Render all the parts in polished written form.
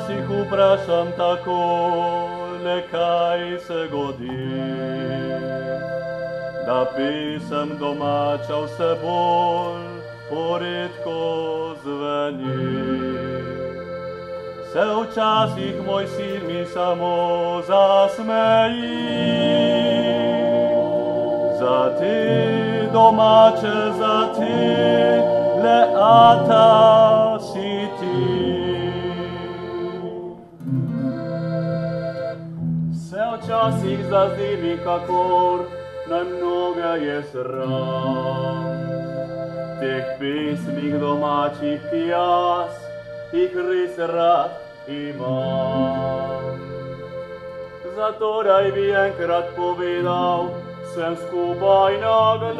včasih vprašam tako, le kaj se godi, da pesem domača vse bolj poredko zveni. Se včasih moj sin mi samo zasmeji, za te domače, za te le ata si ti. Se včasih zazdi mi, kakor najmnoga je sram teh pesmih domačih, ki jaz jih res rad imam. Zatorej bi enkrat povedal vsem skupaj na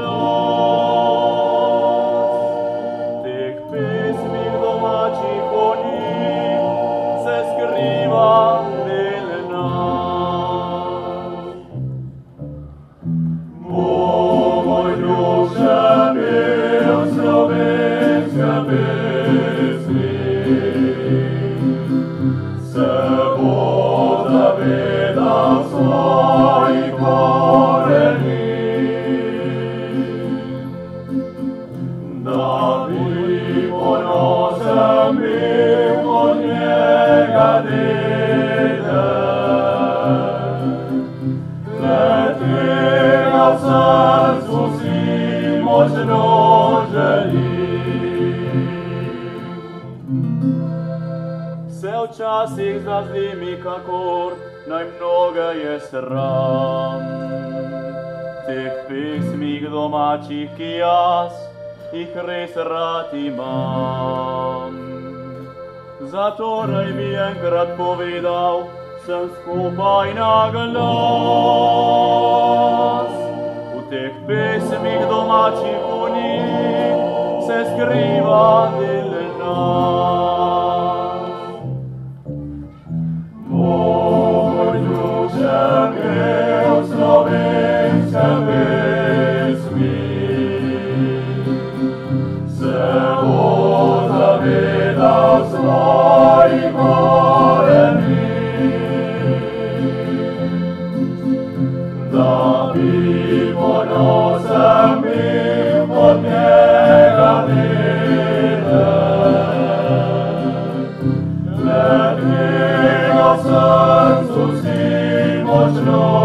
glas, teh pesmih domačih o njih se skriva del nas. Moj duše pel slovenske pesmi, se bo zavedal svojih koreni, da bi ponosen bil od njega dete, le tega v srcu si močno želi. Se včasih zazdi mi, kakor najmnoga je sram teh pesmih domačih, ki jaz jih res rad imam. Zatorej bi enkrat povedal vsem skupaj na glas, v teh pesmih domačih v njih se skriva del nas. Pel slovenske pesmi, se bo zavedal svojih koreni, da bi ponosen bil od njega dete, le tega v srcu si močno